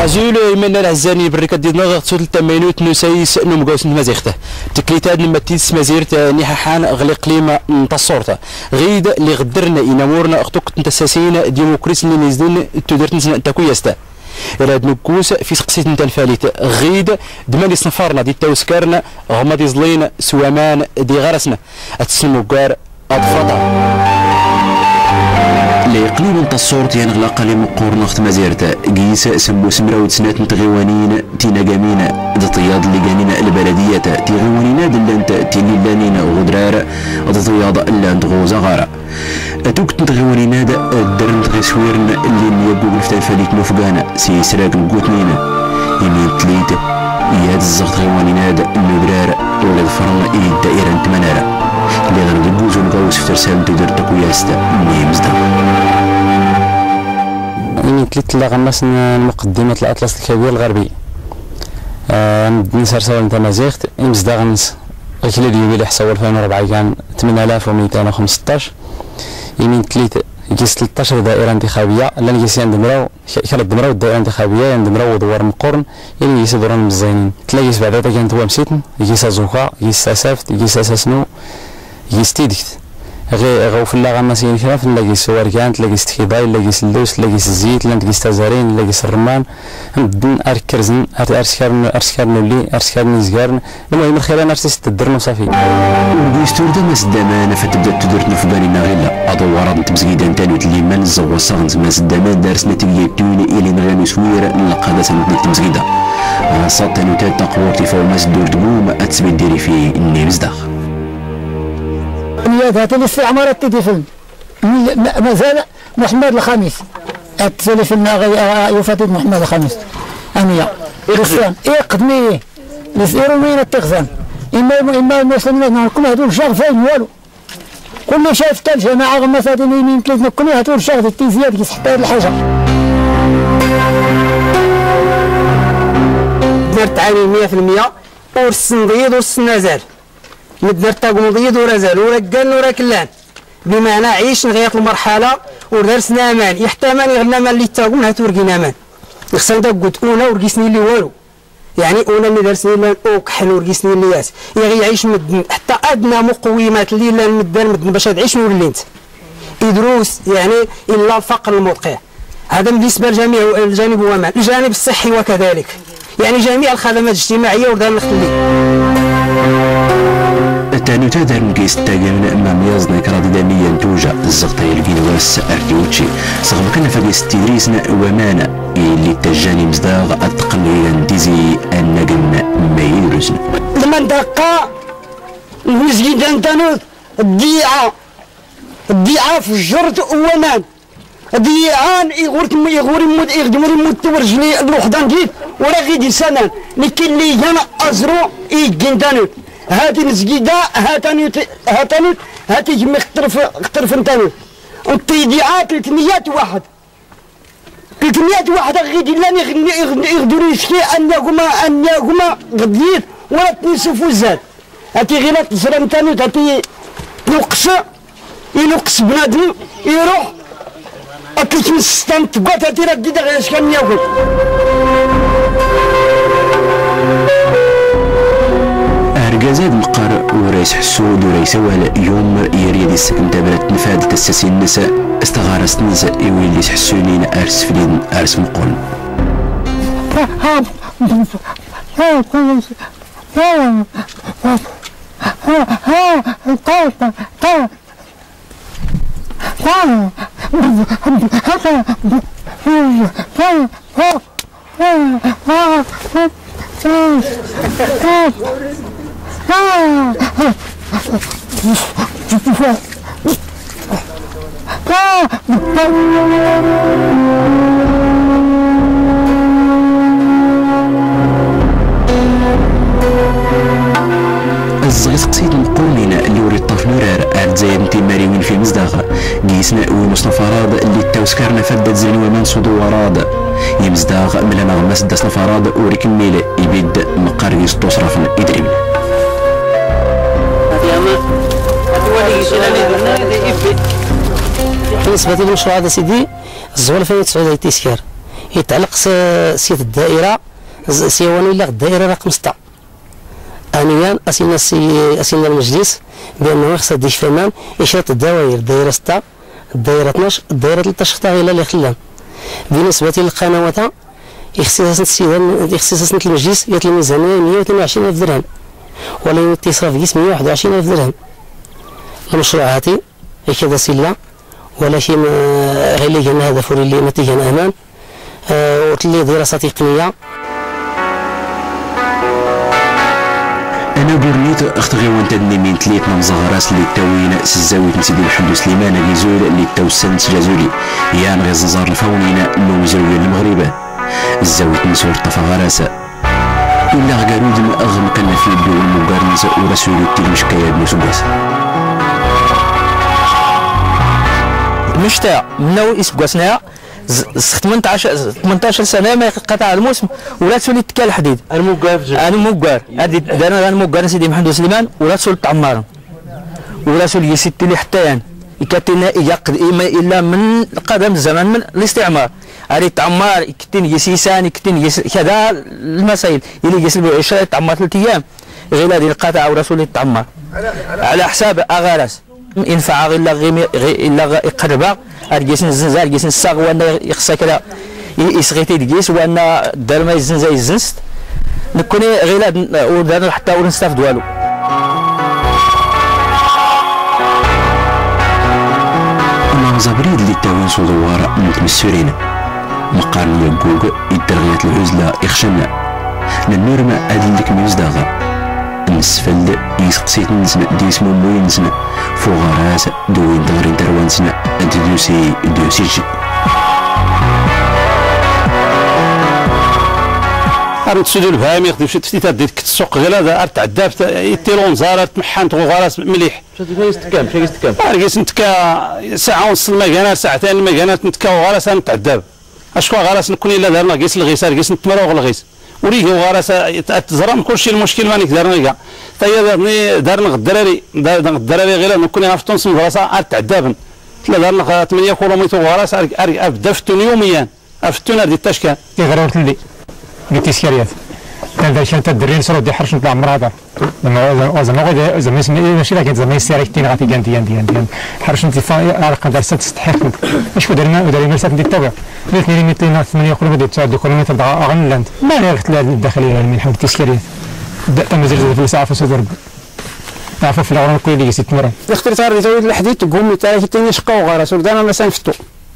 أزول من العزاني بركة دينا غتسول التمينوت نسيس نمقوس نمازيخته تكليتاد نمتيس مزيرت نيحان غلي قليمة نتصورته غيد اللي غدرنا إنامورنا أختوك نتساسين ديموكريس اللي نزدون تدرت نسنا تكويسته راد نكوس في سقسيت نتا الفاليت غيد دمالي صنفارنا دي توسكارنا هما دي زلين سوامان دي غرسنا اتسلمو كار أضفطا لقليب انت الصورت ينغلق لي مقور نخت مزيرته قيس سمو سمراود سنات نتغيوانين تينا قامينا دطياض اللي قانينا البلدية تيغيوانينا دلانت تيلي لانينا غدرار دطياض اللي انت غوزا غارة اتوك نتغيوانينا درن تغيسويرن اللي نيقو بلفتان فاليت نوفقانا سي سراق نقوتنينا يمين تليت ياد الزغط غيوانينا النبرار ولد فرن اي الدائرة نتمنارا اللي غير دبوز ونقوس في ترسال تدير تقوياستا نيمزدا يعني تلت لغمس مقدمة الأطلس الكبير الغربي نسر سوال نتا مازيغت يمزدا غنس الكلا ديالي اللي حسوا 2004 كان 8215 يمين تليت يجيس 13 دائرة انتخابية لان يجيس يندمراو كلا دمراو الدائرة الانتخابية يندمراو دوار مقورن يعني يجيس دوران مزينين تلاقيس بعدا كانت هو مسيتن يجيس زوكا يجيس سافت يجيس ساسنو يجيس تيدكت غير في اللغة الناسيين كنا في نلاقيس ورقان تلاقيس تخيضاي تلاقيس اللوز تلاقيس الزيت تلاقيس تازارين تلاقيس الرمان بدن اركرزن ارسكارن اللي ارسكارن نزقارن المهم الخيران ارسيس تدرن وصافي ويستور دا ماس دامان فتبدا تدرت نفقانينا غيلا ادوارات نتمزقيدان تاني تلي مان الزوا صاغنت ماس دامان دارسنا تيجيبتوني الي نغاني سوير نلقى سنتنا تمزقيدا ساطن وتات تقورتي فو ماس دور دموم اتسبي ديري في النيمزداخ هات الاستعمار التلفون مازال محمد الخامس التلفون يفتد محمد الخامس أنيا الإسلام قدمي الإيروين التخزان إما المسلمين كل هذول شغفين والو كل شيء في الجماعة مثلا يمين ثلاثة كل هذول شغف التيزيات كيس حتى الحاجة درت عاني 100% والسنديد والسنازال ندير تاقمضيد ورزال ورقان وركلان بمعنى عيش نغيط المرحله ودرسنا امان يحتمل يغنى مان اللي تاقم هاتو ورقينا امان خصنا قلت اونا ورقيسني اللي والو يعني اونا اللي درسني لان اوك حلو ورقيسني اللي ياس يغي يعيش مدن حتى ادنى مقومات اللي لا مدن باش تعيش ولينت يدروس يعني الا فقر الموقع هذا بالنسبه لجميع الجانب هو مال الجانب الصحي وكذلك يعني جميع الخدمات الاجتماعيه ودار نخلي تاني تادر نقيس تاقن امام يازنا كرادي داميا توجا الزغطة يلقينواس ارتيوتشي صغم كنا فاقيس تدريسنا ومانا اللي تجاني مزداغ اتقليلا ديزي النقن ميروزن المنطقة المسجد انتانوت الضيعة في الجرد ومان ضيعان يغور يموت ورجلي الوحدان جيت ولا غيدي سنان لكن اللي جانا ازرو يجندانوت هاتي مسجدة هاتي جمي اخترف انتانو التيديعات 300 واحد غيدي لان يغدروا يشكي انكما غديت ولا تنسفوا الزاد هاتي غير تصرا انتانو هاتي ينقص بنادم يروح اكلت من السطان تبقات هاتي ردي غير اش كان ياكل رجازات مقر ورئيس حسود ورئيس ولا يوم يريد السكن تبرت نفاد تساسي النساء استغارس نساء يولي حسونين ارس فلين ارس مقول الزغيس قصيد مقولنا اللي وري الطفلورار ارد زي انتي مريمين في مزداغ قيسنا ومصطفى راض اللي تاوسكرنا فدت زين ومن صدو وراد يمزداغ ملنا غمس داس نفراد وريك ميل يبيد مقاريس تصرفن يدريم بالنسبة للمشروع هذا سيدي الزوال فيه 9 تيسكار يتعلق سيت الدائرة سيواني إلا الدائرة رقم 6 آنيا أسينا المجلس بأنه خصها ديش فنان يشرط الدوائر الدائرة 6 الدائرة 12 الدائرة 13 حتى غير اللي خلان بالنسبة للقنوات اختصاص المجلس يات الميزانية 122,000 درهم ولا الاتصال في 121,000 درهم. المشروع هاتي هكذا سلة ولكن غير اللي كان هدف اللي نتيجة أمان وتلي دراسة تقنية. انا بورنيت اختغي وانت من تليت مزغراس اللي تاوين سزاويت سيدي الحمد سليمان غيزول اللي تاو السنت جازولي يان غير زنزار الفونين نوزروي المغرب الزاويت نسور طفغراسة إلا غارود أغم كان في الدول المقارنة ورسول المشكاية بنسباس المشتاع منو يسبقاسنا 18 سنة ما قطع الموسم ولا تولي تكال الحديد. أنا مقار هذه دارنا أنا مقار سيدي محمد سليمان ولا تولي تعمار ولا تولي يسيت لي حتى يعني يكتنا يقد إما إلا من قدم الزمان من الاستعمار. هذه تعمار يكتين يسيسان يكتين كذا المسائل اللي يسلبوا 20 تعمار 3 أيام غير هذه القطع ورا تولي تعمار على حساب أغارس ينفع غير إلا يقربها أرجيسن الزنزار أرجيسن الساق وانا يخصك كلا يسغيتي دقيس وانا دار ما يزنزا يزنست نكوني غير ودارنا حتى ونستافد والو. أنا زبريد اللي تاوين صدوار متمسورين مقارن يقوق يدرغيات العزلة يخشنا ننورما أدلك ميزداغا نسفل يسقسيت نسنا ديس موين نسنا فوغاراس دوين دغرين دروان نسنا دوسي جي أرد سودو الفهامي يخدم شي تفتيت ديك السوق غير هذا أرد عداب يتيلون زارة تمحان تغوغاراس مليح شاكيس تكام أرجيس نتكا ساعة ونص المكانات ساعتين المكانات نتكا وغاراس نتعداب أشكو غاراس نكون إلا دارنا قيس الغيس أرجيس نتمرغ الغيس وريه وغاراس تزرم كلشي المشكل مانيك دارنا كاع طيب دارنا الدراري غير نكون عرفت نص الغراسة أتعدابن تلا دارنا 8 كيلومتر غراس أبدا فتون يوميا أفتون هذه التشكال غير لي قلت تسكريات كان ذا شان تدرين صرو دي حرش نطلع مرة هذا لما زعما غير زعما ماشي لكن زعما يسير كتير غادي ديان حرش نتي على قدر تستحق اش ودرنا مرسات ندي الطبع 2 متر 8 كيلومتر 9 كيلومتر اغن لاند ما غير الداخليه الملح والتسكريات تمازال في ساعه في ربي عفوا في العمر كل اللي 6 مرات اخترت هذه زويد الحديد تقوم تاعي تاني شقاو غراس ودانا ما سنفتو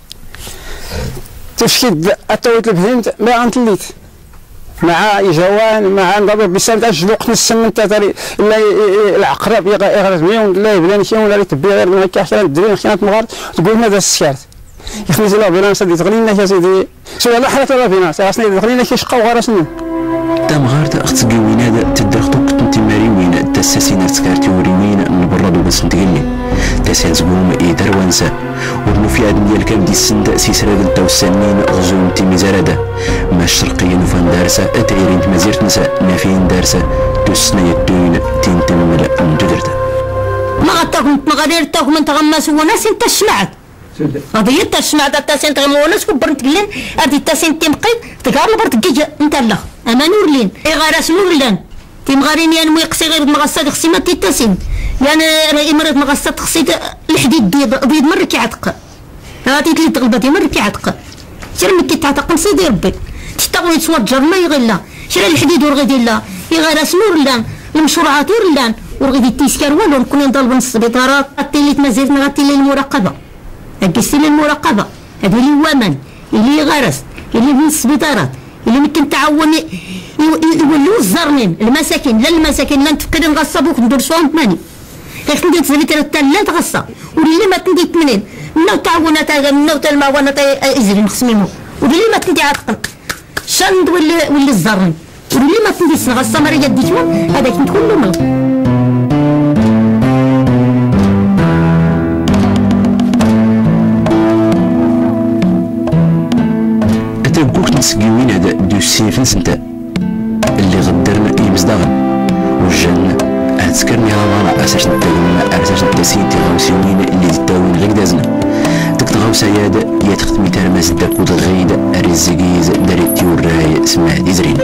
تفكيد اتويت البهيمت ما عنتليت مع جوان مع نضرب بسالت اجلوق نسن انت الا العقرب يغرز ميون لا يبان شي ولا تبي غير من هكا حتى الدرين خيانات مغار تقول هذا السكارت يخلي لا بينا سدي تغنينا يا سيدي سوا لا حرات لا بينا ساسني تغنينا كي شقاو غرسنا تم غارت اختي وين تدرختو كنت ماري وين تاسسين تسكارتي وريوين نبردو بس نتقلي تاسيس قوم ايدر وانسى ورنو في عدن ديال كابدي السند سيسراد التو السنين غزو نتي مزارده ما الشرقية نوفان دارسة تايرين تمازيرت نسا نافين دارسة تسنا يدوين تنتمل ندردرت ما غتاكم ما غادي يرتاكم انت غماس وناس انت سمعت قضية انت سمعت التاسين تغمو وناس كبر نتقلين هادي التاسين تمقيد تقار لبرت كيجا انت لا اما نورلين اي غاراس نورلان تيمغارين يعني مو يقصي غير مغصات خصي ما تيتاسين يعني امرات مغصات خصي الحديد بيض مره كيعتق هادي اللي تغلبتي مره كيعتق شرا ملي كيتعتق سيدي ربي تشتغل يتوجر ما يغلا شرا الحديد ورغدي لا يغراس نورلان المشروعات ورلان ورغدي تيسكر والو نكون نضرب السبيطارات غاتي تمازيرتنا غاتي المراقبه هكستي المراقبه هذا اللي ومن اللي غرس اللي من السبيطارات اللي ممكن تعاون يولوا الزرنين المساكين لا المساكين لا نتفكر نغصبوك ندرسوهم ثماني غير ندير السبيطارات لا تغصب واللي ما تندي 8 منو تعاونات منو تا المعاونات ازري نخصميمو واللي ما تندي عتقن شند واللي الزرن واللي ما تندي نغصب مرة يديتو هذاك تكون له ملك تبقوك نسقيوين هذا دوسي في نسنتا اللي غدرنا يمزدغن والجنة هتسكرني هذا اساس نتاوين اساس نتاسين تغاوسيوين اللي تداوين غير دازنا تغاو سياد يتختمي ترمز داكود غيد الرزقيز داريتي والراي سمع ديزرين.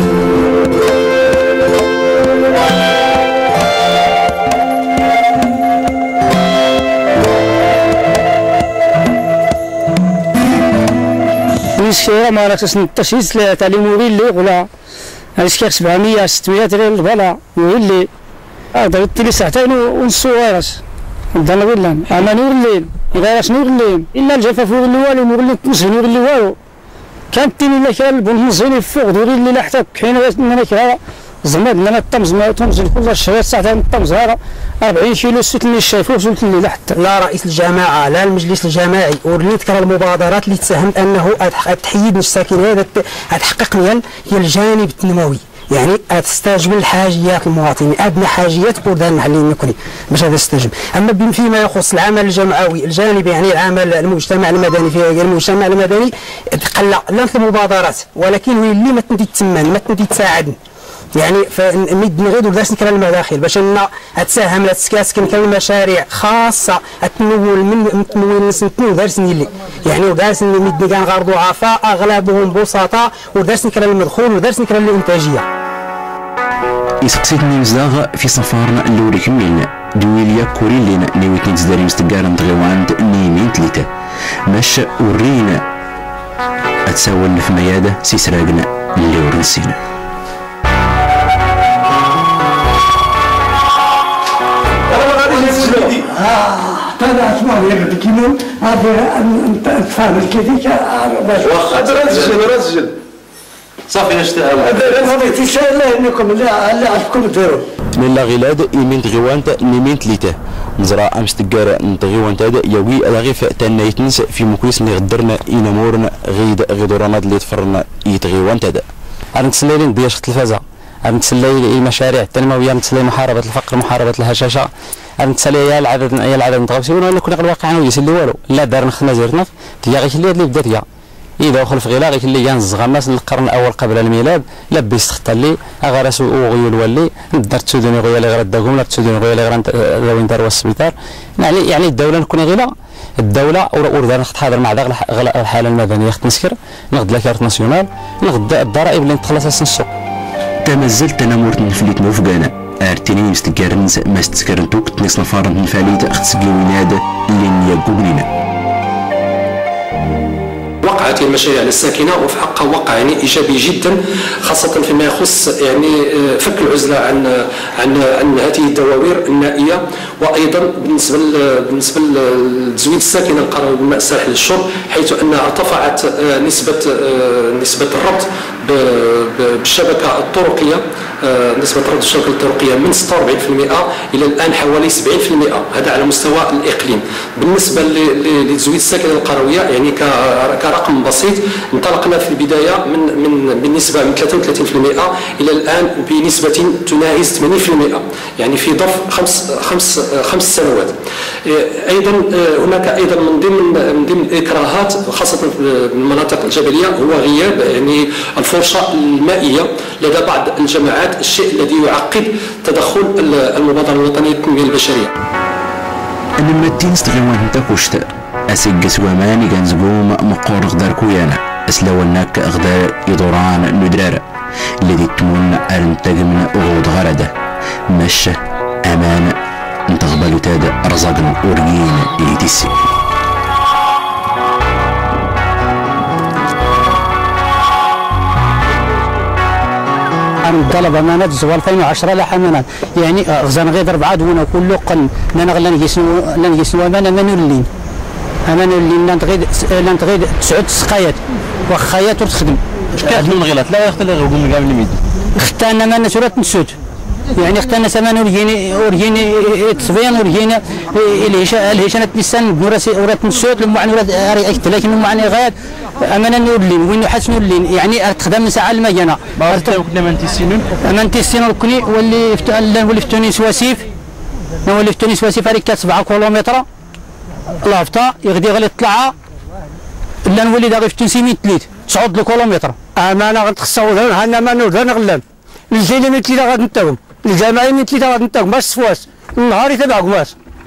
الشيء ما راكش نتشيس تعليم ويلي ولا هذيك 700 600 ريال البلا ويلي هذا لي ساعتين ونص واش بدنا ولا انا نور الليل غير شنو الليل الا الجفاف ويلي والو نور الليل تنسى نور اللي والو كانت تيني لا كان البن نزيني فوق دوري اللي لا حتى حين انا كرا زعما لنا الطمز ما تنزل كل الشهر ساعتين الطمز هذا 40 كيلو سوت اللي شايفوه وصلت اللي حتى لا رئيس الجماعه لا المجلس الجماعي ورني تكرا المبادرات اللي تساهمت انه تحيد الساكن هذا تحقق هي الجانب التنموي يعني تستجب الحاجيات المواطنين ادنى حاجيات بلدان المحليين نكوني باش هذا يستجب. اما فيما يخص العمل الجمعوي الجانبي يعني العمل المجتمع المدني في المجتمع المدني تقلع لا في المبادرات ولكن هو اللي ما تنتي تسمن ما تنتي تساعدني يعني فمد نغيدو درس نكرا المداخل باش اننا تساهم لا تسكاسكن كالمشاريع خاصه التمول من تمويل نسنتنو درس اللي يعني ودرس مد كان غير ضعفاء اغلبهم بسطاء ودرس نكرا المدخول ودرس نكرا الانتاجيه. يسقسيتني مزداغ في سفارنا اللي وريك مين دويليا كوريلين نيويتني تزداري مستقارن تغيواند نيمين تليتا ماش ورينا اتساول في مياده سيسراقنا اللي ورنسينا. هذا اسمع لي كيلو هذا تفهم كيفيك واخا رسجل صافي نشتغل هذا تسال انكم لا عندكم ديروا لا غلاد يمين غيوانت نيمين تليته نزرا امس تقار نتغيوانت هذا يوي الغيف تانا يتنس في مكويس اللي غدرنا ينمورنا غيدورنا اللي تفرنا يتغيوانت هذا انا نتسللين ديال التلفازه انا نتسلي المشاريع التنمويه نتسلي محاربه الفقر محاربه الهشاشه نتسالي يا العدد نتغوسي ولا كنا غير واقعنا ويسلي والو لا دار نخدنا زيرتنا تيا غير اللي بدات هي اذا دخل في غيلا غير اللي ينزغ الناس القرن الاول قبل الميلاد لبس تختلي اغارس وغيول ولي درت سوداني غيا اللي غير داكم لا تسوداني غيا اللي غير وين دار السبيطار يعني الدوله نكون غيلا الدوله وردا ناخذ حاضر مع داك الحاله المدنيه خت نسكر ناخذ لاكارت ناسيونال ناخذ الضرائب اللي نتخلص السوق تمازلت انا مورت نفليت موفقانا ارتيني مستكرن ما استكرنتوك تنس نفارن نفاليت اختسقي ويناد اللي نياقوبنينا. وقعت المشاريع للساكنه وفي حقها وقع يعني ايجابي جدا خاصه فيما يخص يعني فك العزله عن هذه الدواوير النائيه وايضا بالنسبه لتزويد الساكنه القروي بالماء الساحل للشرب حيث انها ارتفعت نسبه الربط بالشبكه الطرقيه نسبه الربط بالشبكه الطرقيه من 46% الى الان حوالي 70%. هذا على مستوى الاقليم. بالنسبه لتزويد الساكنه القرويه يعني كرقم بسيط انطلقنا في البدايه من نسبه من 33% الى الان بنسبه تناهز 80% يعني في ظرف خمس سنوات. ايضا هناك ايضا من ضمن الاكراهات خاصه في المناطق الجبليه هو غياب يعني الفرصه المائيه لدى بعض الجماعات الشيء الذي يعقد تدخل المبادره الوطنيه للتنميه البشريه. أنا متين استغيوان تاكوشت أسيق سواماني كنزقوم مقور غدار كويانا أسلواناك غدار يدوران ندرار الذي تمون أرنتقمن غوض غردة مش أمان نتغبلو تاد رزاقن أورجين إيديسي. طلب امانات زوال 2010 لا امانات يعني غزان غير 4 دون كله قل انا غلا نجيسنو امانه منولين امانه اللي لان تغيد 9 سقايات وخايات وتخدم كانت من غلط لا يختل غوم قبل الميد اختنا ما نسورات نسود يعني اختنا سمان ورجيني تصفيان ورجينا الهشانة نسان نوراسي ورات نسود لما عن ورات لكن لما عن غايات امانه نولين وين حسن نولين يعني تخدم ساعه المجانا ما كنا منتيسينو كوني واللي فتوني سواسيف واللي فتوني سواسيف هذيك 7 كيلومتر لافتا يغدي غلي طلعها لا نولي داغي فتون 600 ليت 9 كيلومتر امانه غتخصو هنا ما نور نغلم الجيل من 3 غادي نتاهم الجماعي من 3 غادي نتاهم باش فواس النهار يتبعكم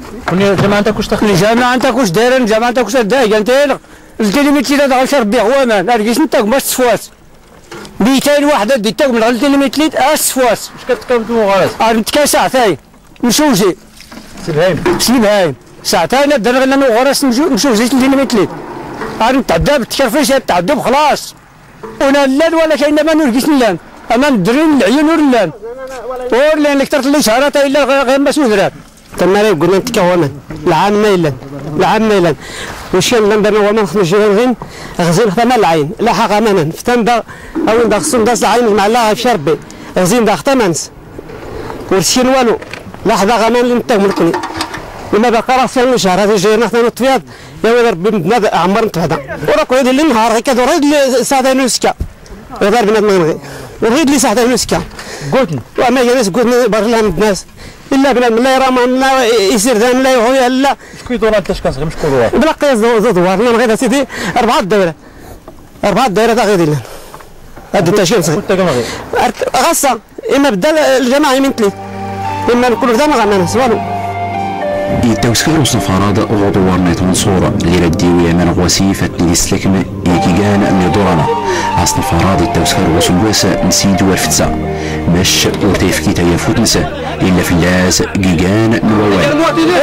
كوني الجامعه نتاعك واش تخلي الجامعه نتاعك واش دايره الجامعه نتاعك واش دايره انت الكيلومتر اللي داخل شرب به هو مان لقيت نتاك باش تصفوات 200 وحده ديتك من الكيلومتر صفوات واش كتقابلوا غراس نتكا ساعتين مشوجي سي ساعتين درنا لنا غراس مشوجي الكيلومتر نتعدى بالتكرفيش تعدى بخلاص وانا لا ولا كاين ما نلقيش نلان انا ندرين العيون ورلان ورلان اللي كثرت لي شهرات الا غير ما سودرات تما قلنا نتكهونا العام ميلان وش نمبر هو من خمس جهين غزين ختم العين لا حق امانا فتندا او ندا خصم داس العين مع الله في شربي غزين دا ختمانس ورشين والو لحظه غمان اللي نتا ملكني وما بقى راسي شهر هذا جاي نحن نطفيات يا ولد ربي بنادم عمر نتفهدا وراك هذا اللي نهار هكا وريد لي ساعه نسكا وغير بنادم نغي وريد لي ساعه نسكا قلت وما جالس قلت برلان الناس الا بنادم لا يرى ما يصير ذا لا يهوي لا شكون دورات تاش كاس غير مش كروات بلا قياس دوار انا غير سيدي 4 دائره تاع غير لنا هذا التشكيل صغير غصه اما بدا الجماعه يمين ثلاث اما نكونوا ذا ما غنانا والو يتوسكر مصطفى راض غدوار نيت منصورة اللي رديوية من غواسيفة اللي سلكم يكيغان من دورنا عصن فراد التوسكر وسلواسة نسيد والفتسة مش ورتيف كيتا يفوت نسا إلا في اللاس جيجان نووان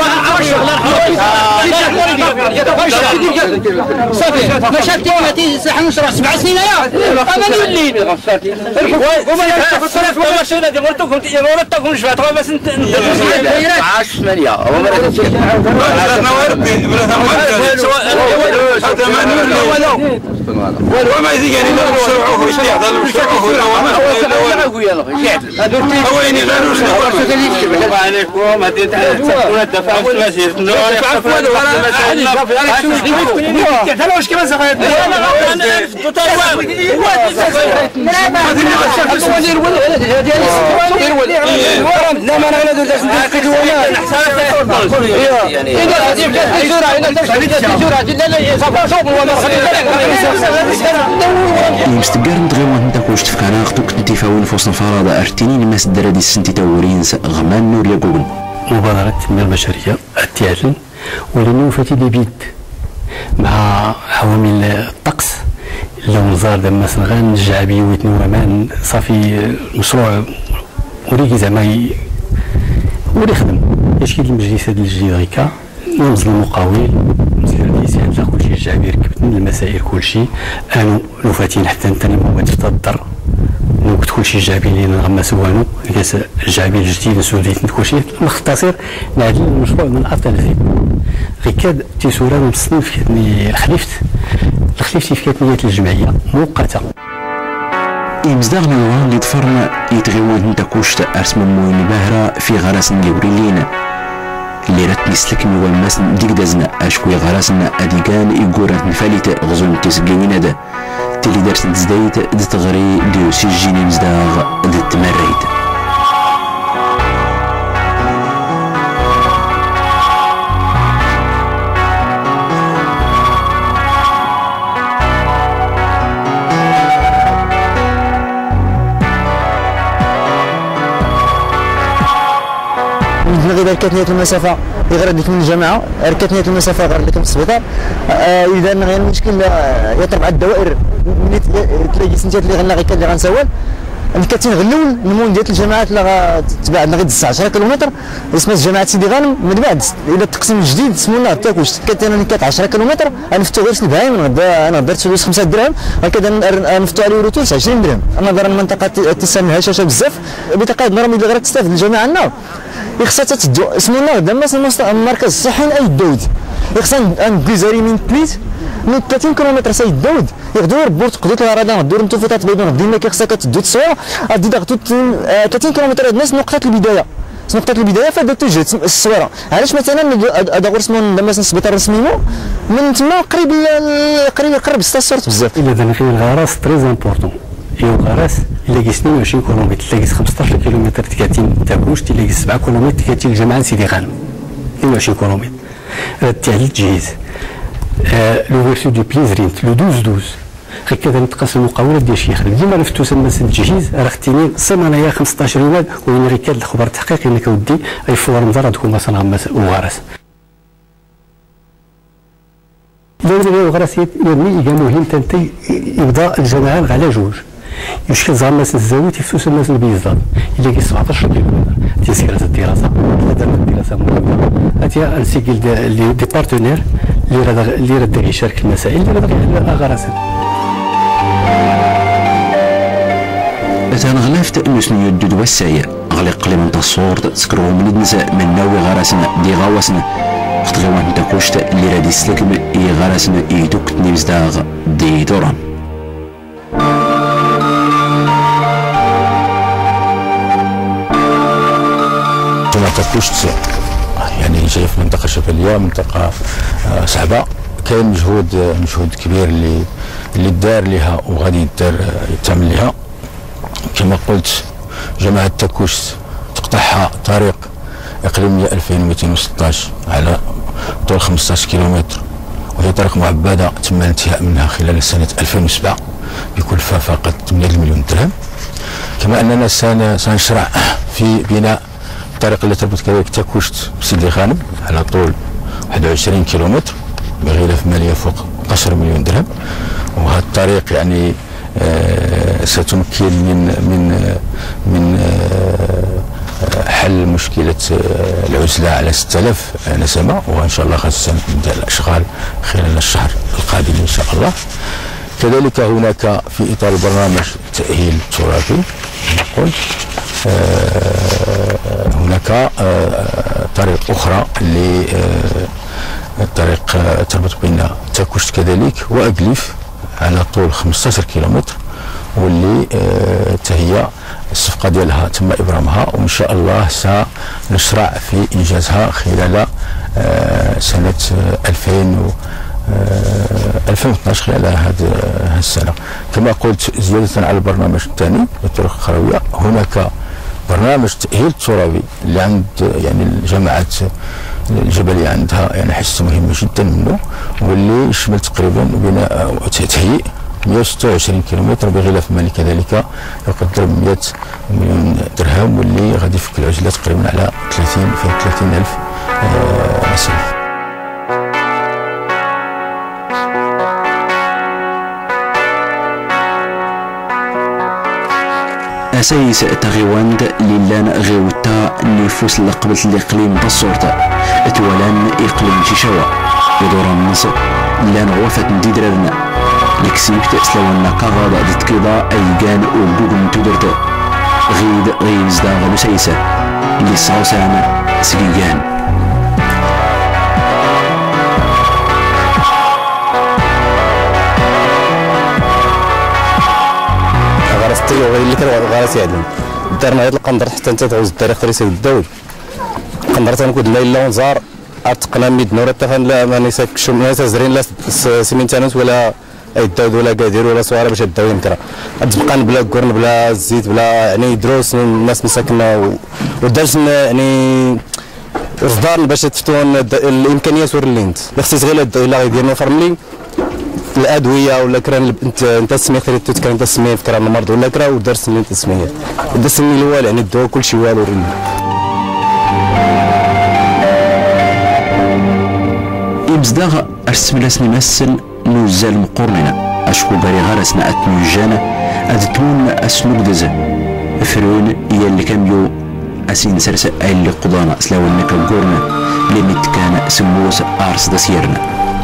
صافي مشاكل تي سحن نشرح 7 سنين يا انا الليل وما ولدتكم شفات بس 10 8 وما يزيد يعني لا نشرعوه وش يحضر نشرعوه وين يغيروا عليكم هذه تكون الدفع والمسير واش كما صغير لا ما انا ندير المستقر نتغيوان نتاك واش تفكر اختك تنتفاوين فوسط الفرادة ارتيني لما سدر هذه السنتي تاورينس غمان نور يقوبن مبادرة التنمية البشرية التعلم ولنوفة لبيد مع عوامل الطقس اللون زار دما سنغان الجعبي ويتنومان صافي مشروع وريكي زعما وريخدم يشكل المجلس هذا الجديد غيكا ننزل المقاول نزيد الانسان لا كلشي الجعبي ركبتنا المسائل كلشي انو نوفاتين حتى نتاني ما تتضر نوقت كلشي الجعبي اللي نغمسو وانو كاس الجعبي الجديد نسوليت كلشي نختصر نعدل المشروع من الابطال زين غيكاد تيسورا مصنف كتني الخليفتي في كتنية الجمعية مؤقتة يمزدغ نوان اللي تفرنا يتغيوان نتاكوشت ارسم موين باهرة في غراس نجيوري لينا اللي رات نسلكني والماس ديك دازنا اشكوي غراسنا اديكان يقورات نفاليت غزون تسقيني ندا تلي درس تزدايت دتغري ديو سجيني مزداغ دتمريت غير ركتنية المسافة غير ديك من الجامعة ركتنية المسافة غير ديك من السبيطار إذا غير المشكل يطرب على الدوائر ملي تلاقي سنتات اللي غنلاقي كان اللي غنسول كاتين غلول المول ديال الجامعات اللي تبع عندنا غير 19 كيلومتر اسمها جامعة سيدي غانم من بعد إلى التقسيم الجديد سمونا تاكوش كانت 10 كيلومتر غنفتو غير البهايم انا درت فلوس 5 دراهم هكذا نفتو عليه روتوس 20 درهم انا دار المنطقة اتصال هشاشة بزاف بطاقة مرمي اللي غير تستافد الجامعة عندنا خصها تدو اسمونا دابا المركز الصحي اي داود خصنا نكوزاري من بليت من 30 كيلومتر سيد داود يغدو يربوا تقضوا الغرضه غديروا انتم فوتات بيضون ديما خصها كتدو تصوير غادي تاخذوا 30 كيلومتر هاد الناس نقطه البدايه فهاد توجد الصويره علاش مثلا هذا غير اسمه دابا السبيطار الرسمي من تما قريب 6 صورت بزاف الا دنا فيه الغراس تري امبورطون الغراس الا 22 كيلومتر تلاقي 15 كيلومتر تكاتين تاكوش تلاقي 7 كيلومتر تكاتين الجامعه سيدي غانم 22 كيلومتر التعليل جهيز لوفيرتور دو بليزرينت لو 12 هكذا نتقاس المقاولات ديال شي خدمه ديما نفتو سما التجهيز راه اختيني سما هي 15 يوم وين غير كاد الخبر التحقيقي انك ودي اي فوار مزار تكون مثلا وغرس دابا الغرس يعني كان مهم تنتي يبدا الجماعه على جوج يشكل زعما الزاويه يفتو سما البيزاد اللي كي 17 كيلومتر تيسير الدراسه هذا الدراسه مهمه هاتي السيكل دي بارتنير اللي راه يشارك المسائل اللي راه غرس تنغلافت نسني الدود والسعي غلق لمن تصور تسكرو من النساء من ناوي غرسنا دي غواسنا وقت غوان تاكوشت اللي راه يسلكم اي غرسنا اي دوك نيزداغ دي دوران كما تاكوشت يعني جاي في منطقه شماليه منطقه صعبه كاين مجهود كبير اللي دار لها وغادي يتعمل لها كما قلت جماعه تاكوشت تقطعها طريق اقليميه 2216 على طول 15 كيلومتر وهي طريق معبده تم الانتهاء منها خلال سنه 2007 بكلفه فاقت 8 مليون درهم. كما اننا سنشرع في بناء الطريق اللي تربط كذلك تاكوشت بسيدي خانم على طول 21 كيلومتر بغلاف ماليه فوق 11 مليون درهم وهذا الطريق يعني ستمكن من حل مشكله العزله على 6000 نسمه وان شاء الله خاصة نبدا الاشغال خلال الشهر القادم ان شاء الله. كذلك هناك في اطار البرنامج التاهيل الترابي نقول هناك طريق اخرى اللي الطريق تربط بين تاكوشت كذلك واقليف على طول 15 كيلومتر واللي هي الصفقه ديالها تم ابرامها وان شاء الله سنشرع في انجازها خلال سنه 2012 خلال هذه السنه. كما قلت زياده على البرنامج الثاني للطرق الخرويه هناك برنامج تاهيل الترابي اللي عند يعني الجماعات الجبليه عندها يعني حصه مهمه جدا منه واللي يشمل تقريبا بناء وتهيئ 126 كيلومتر بغلاف مالي كذلك يقدر 100 مليون درهم واللي غادي يفك العجله تقريبا على 30,000 نسمه. أسايس تغيواند ليلان غيوتا نفوس لقبت الإقليم بالصورة اتولان إقليم شيشاوا يدور النص لان غوفة نديدرنا لكسيبت سلوانا كغادا دتكيضا أيقان وبوغن تدرت غيد زداغ لسيسة اللي صاوسان سقيقان غرستي وغير اللي كان غرس يعلم دارنا هاد القندر حتى انت تعوز التاريخ تريسي الداوي القندر تنكود الليل ونزار اتقنا ميد نور التفن لا ما نساكش ما تزرين لا سيمنتانوس ولا اي داود ولا قادير ولا صواره باش الداوي مكرا تبقى بلا قرن بلا زيت بلا يعني دروس الناس مساكنه ودارت يعني اصدار باش تفتون الامكانيات ورلينت خصيت غير الا غيدير فرملي الادويه ولا كرا انت السميه خريت كرا انت السميه في كرا المرض ولا كرا ودرس اللي انت السميه درس اللي الوالي يعني الدواء كلشي والو ريلي. يبزداغ ارسملاسني مسل نوزال مقورننا اشكو غاري غارسنا اتنوجانا ادتون اسنوك دزا فرون هي اللي كاميو اسين سرسا اي اللي قضانا سلاونا كالقورنا لميت كان سموس ارس دسيرنا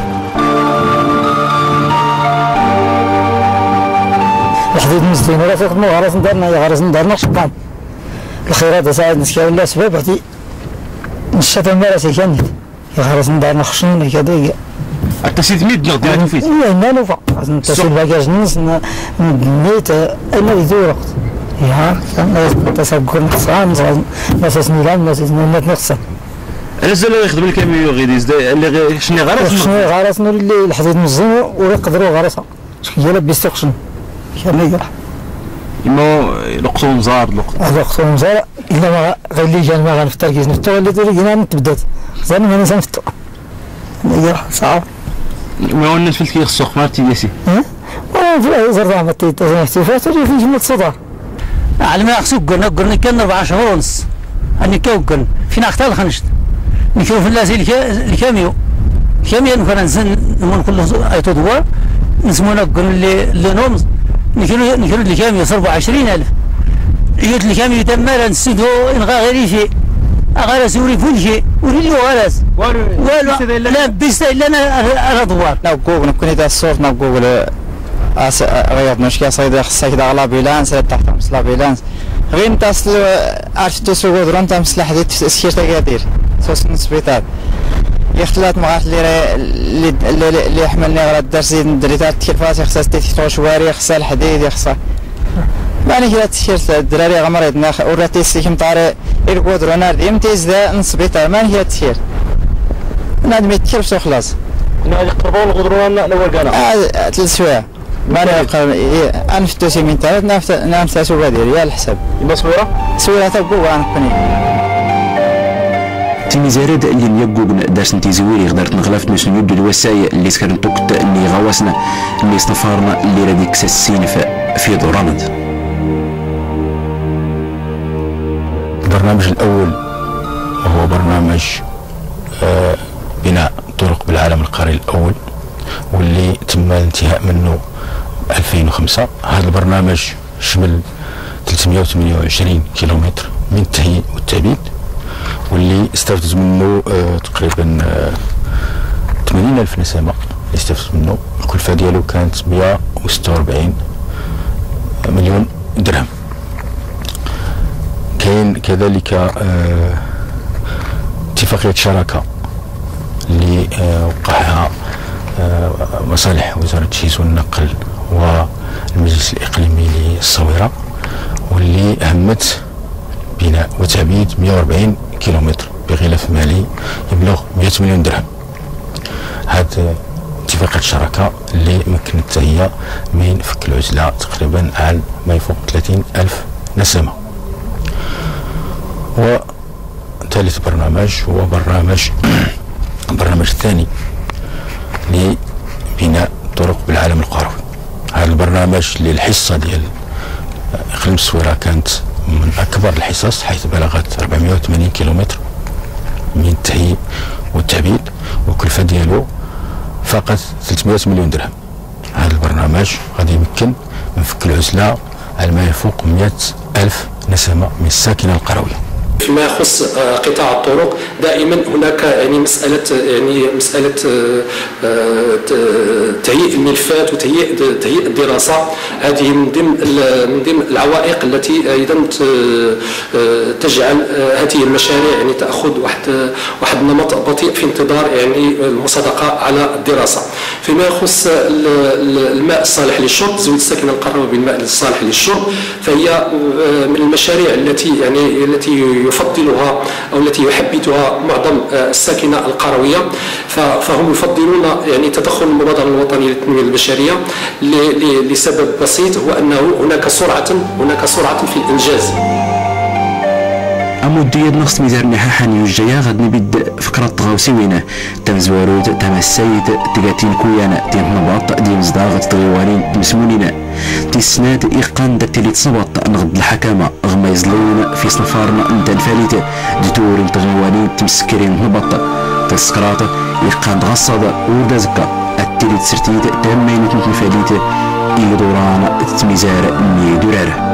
الحديد مزدين ولا فوق غرس دارنا يا غرس دارنا شطان الخيرات ساعد نسكا ولا سبب عتي نشطا مراسي كانت يا غرس دارنا خشون كذا التسيد ميد نغ ديالك فيت اي ما نوفا التسيد باكاج نص نيت انا يدور يا تسابقون حصان ناس ميلان ناس نقصان علاش لا يخدم الكاميو غير اللي شنو غرس نور اللي الحديد مزين ويقدروا غرسها هي لبس تقشن كما إما لقطو مزار لقطو مزار إلا ما غير اللي جان ما غنفطر كيس نفطر اللي تريقنا تبدات زين ما نسى نفطر هي صعب ما هو الناس في الكيس السوق مارتي ياسي زرع متيت احتفالات اللي في جمله صدر على ما خصو قلنا كان 4 شهور ونص اني كوكن فينا اختار الخنشت نشوف الناس الكاميو نفرنسن نمون كل ايتو دوار نسمونا اللي نومز نكونوا الكاميو 24000 يوت الكاميو تمالا نسدو نغا غير شيء غير سوري كل شيء وريلو غلاس والو لا بيست الا انا دوار لا جوجل نكون دا الصوت نا جوجل غير مشكل صيد خصها كذا على بيلانس تحت مسلا بيلانس غير تصل عرفتو سوق درون تاع مسلح ديال التسكير تاع كادير سوس السبيطار يختلط معاه اللي حملني غير الدرس ندري تاع التلفاز خصها تيتو شواري خصها الحديد خصها معني كذا تشيرت الدراري غمريتنا وراتي سيكم طاري الكودرونار امتيز ذا نسبيطار معني كذا تشير نادم يتكلف وخلاص هذه قربوا الغدرون الاول كان 3 سوايع ماني انا في التوسي من ثلاث نعم تاسو غادي يا الحساب يما صوره تبقوا غنقني تيميزارد اللي ميقوقن دارس نتي زويري غدارت نغلاف نسن يدو الوسايا اللي سكرن توقت اللي غواسنا اللي استفارنا اللي راديك ساسين في دوراند. البرنامج الأول وهو برنامج بناء طرق بالعالم القاري الأول واللي تم الانتهاء منه 2005. هذا البرنامج شمل 328 كيلومتر من التهيئ والتعبيد واللي استفدت منه تقريبا 80,000 نسمة استفدت منه. الكلفة ديالو كانت 146 مليون درهم. كاين كذلك اتفاقية شراكة اللي وقعها مصالح وزارة التجهيز والنقل والمجلس الإقليمي للصويرة واللي أهمت بناء وتعبيد 140 كيلومتر بغلاف مالي يبلغ 100 مليون درهم. هذه اتفاقية الشراكة اللي مكنت هي من فك العزلة تقريبا على ما يفوق 30,000 نسمة. وثالث برنامج هو البرنامج الثاني لبناء طرق بالعالم القروي. هذا البرنامج اللي الحصة ديال إقليم الصويرة كانت من أكبر الحصص حيث بلغت 480 كيلومتر من التهيئ والتعبيد والكلفة ديالو فقط 300 مليون درهم. هذا البرنامج غادي يمكن من فك العزلة على ما يفوق 100,000 نسمة من الساكنة القروية. فيما يخص قطاع الطرق دائما هناك مساله تهيئ الملفات وتهيئ الدراسه. هذه من ضمن العوائق التي ايضا تجعل هذه المشاريع تاخذ واحد النمط بطيء في انتظار المصادقه على الدراسه. فيما يخص الماء الصالح للشرب، تزويد الساكنه القرويه بالماء الصالح للشرب، فهي من المشاريع التي يفضلها أو التي يحبذها معظم الساكنة القروية. فهم يفضلون تدخل المبادرة الوطنية للتنمية البشرية لسبب بسيط، هو أنه هناك سرعة في الإنجاز. أمودية نقص ميزان حاني الجاية غادي نبدا فكرة تغاوسي وينه تم زوارود تم السيد تقاتين كويانا تيم نباط ديال مزداغ تغيوانين مسمونين تيسناد إيقان داتي تصبط نغض الحكامة غما يزلون في صنفارنا نتا الفاليت دتور تغيوانين تمسكرين نباط تسكرات إيقان غصاد وردا زكا التيلي تسرتيد تامين الفاليت إيدوران تميزار مي دورار.